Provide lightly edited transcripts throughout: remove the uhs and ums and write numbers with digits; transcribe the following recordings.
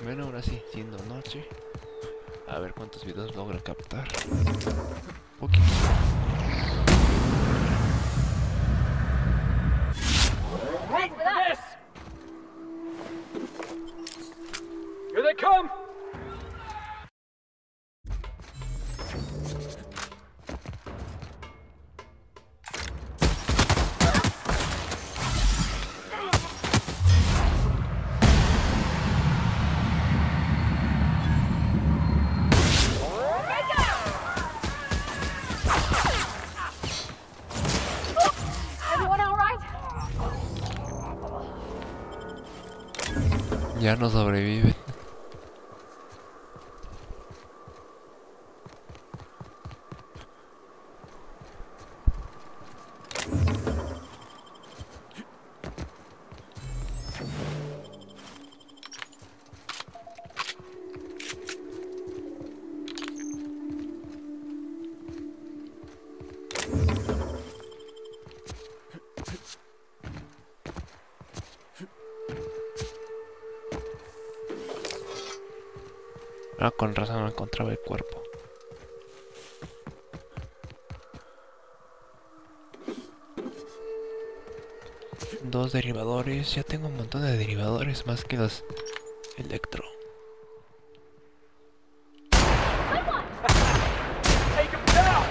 Bueno, ahora sí, siendo noche. A ver cuántos videos logra captar. Poquito. Wait for this! Here they come! Everyone all right? Ya no sobreviven. Ah, con razón no encontraba el cuerpo. Dos derivadores. Ya tengo un montón de derivadores más que los electro. Take him down!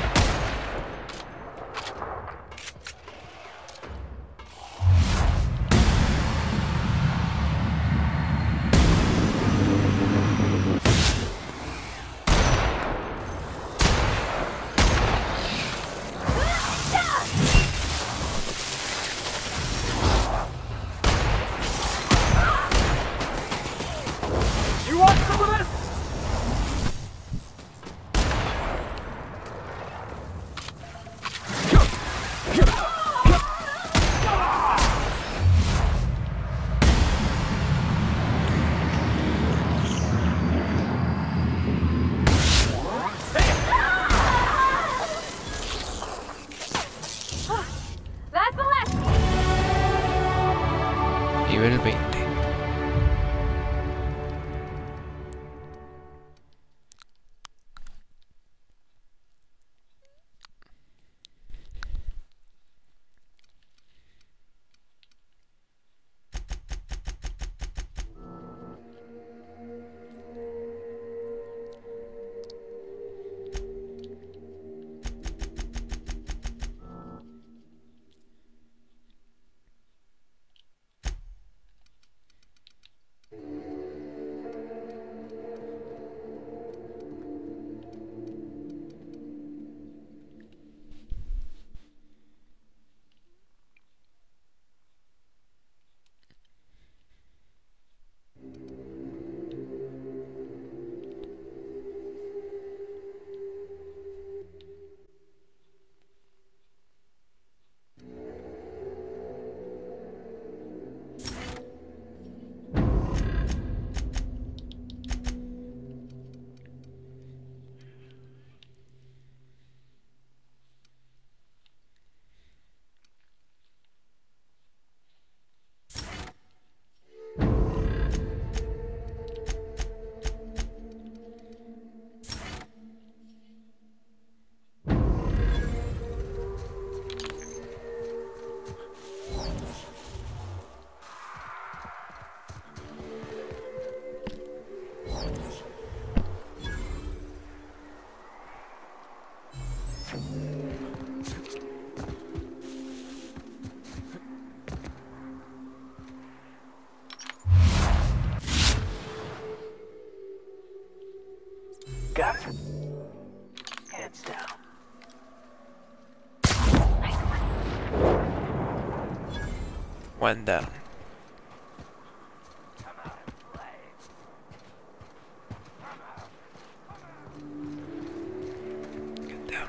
You want some of this? That's the last. Nivel 20. Got it. Heads down. One down. Get down.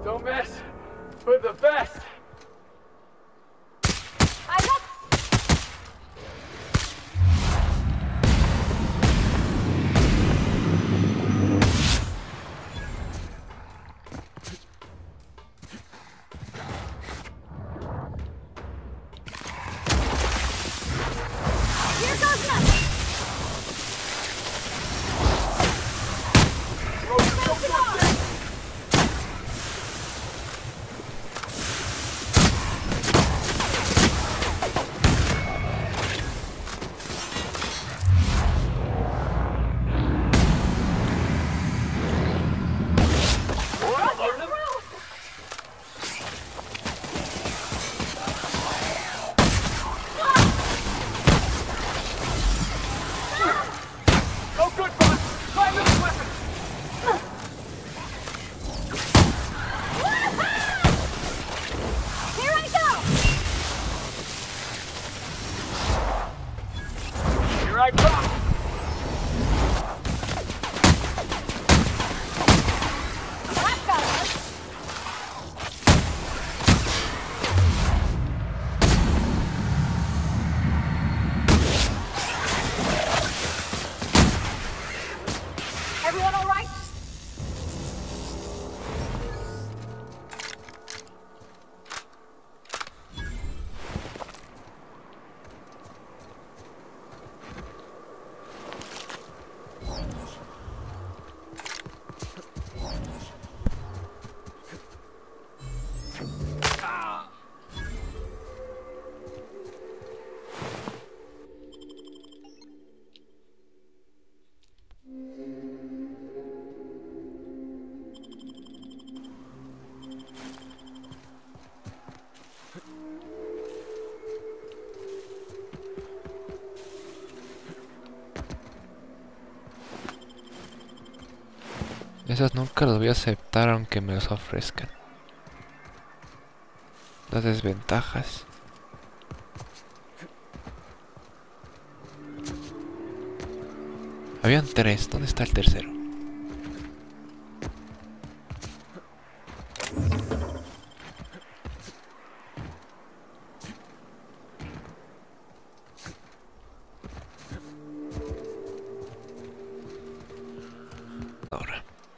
Don't mess with the best. I got. Here goes nothing. Smoke it off. Oh, good, bud. Find this weapon. Here I go. Here I come. That got us. Everyone all right? Esos nunca los voy a aceptar aunque me los ofrezcan. Las desventajas. Habían 3, ¿dónde está el tercero? Ahora.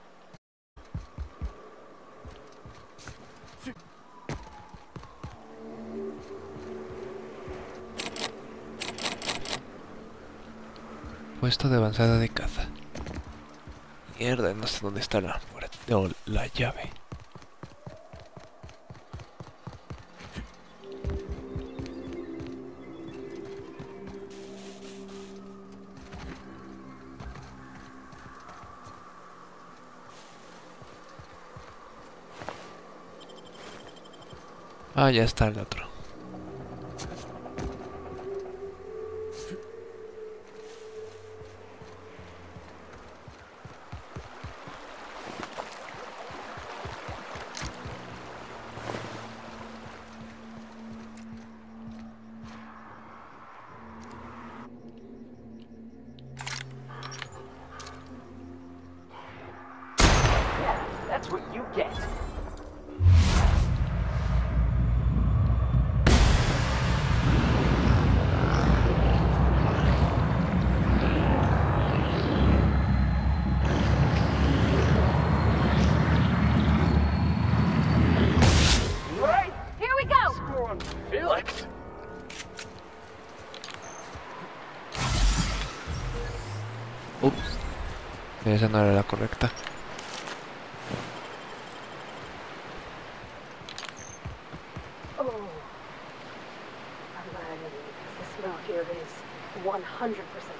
Puesto de avanzada de caza. Mierda, no sé dónde está la puerta o la llave. Ah, ya está el otro. That's what you get. Right? Here we go. Score on Felix. Ups. Esa no era la correcta. Oh, I'm glad I didn't, because the smell here is 100%.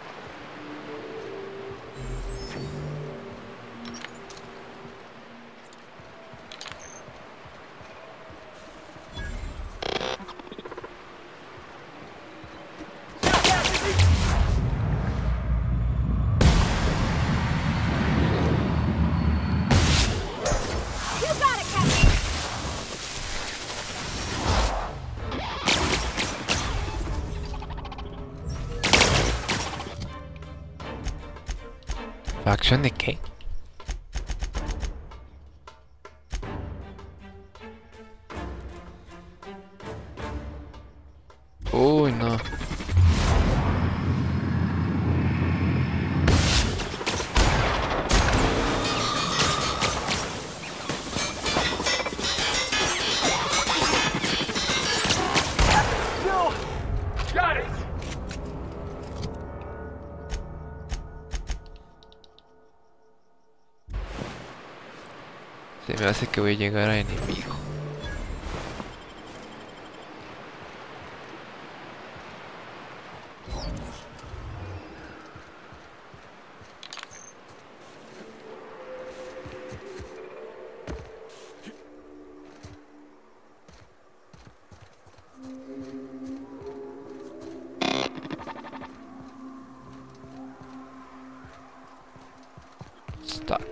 You got it, Captain. ¿Facción de qué? Se me hace que voy a llegar a enemigo. Stuck.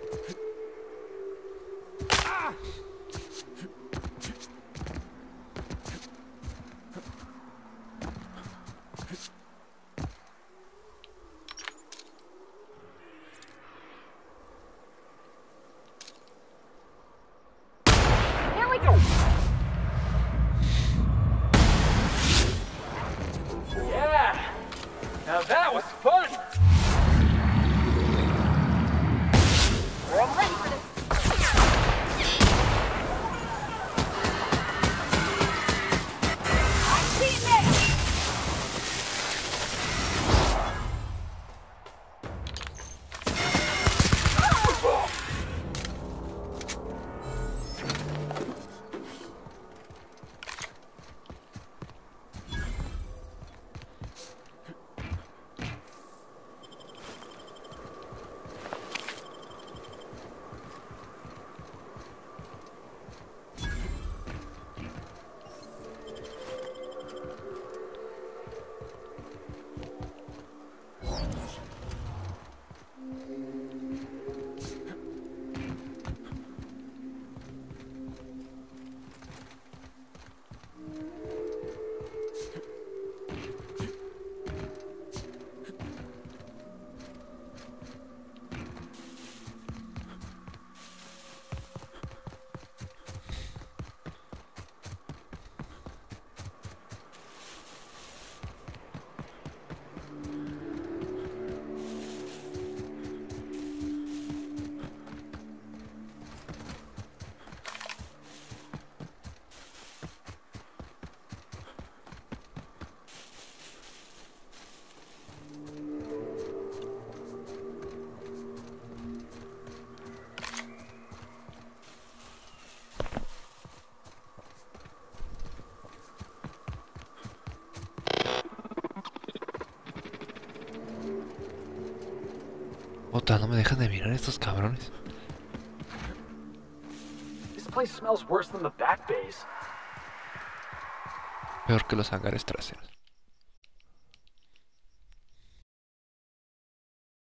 Here we go. Yeah. Now that was fun. I'm ready for this. I see it now. Ota, no me dejan de mirar estos cabrones. This place smells worse than the back base. Peor que los hangares traseros.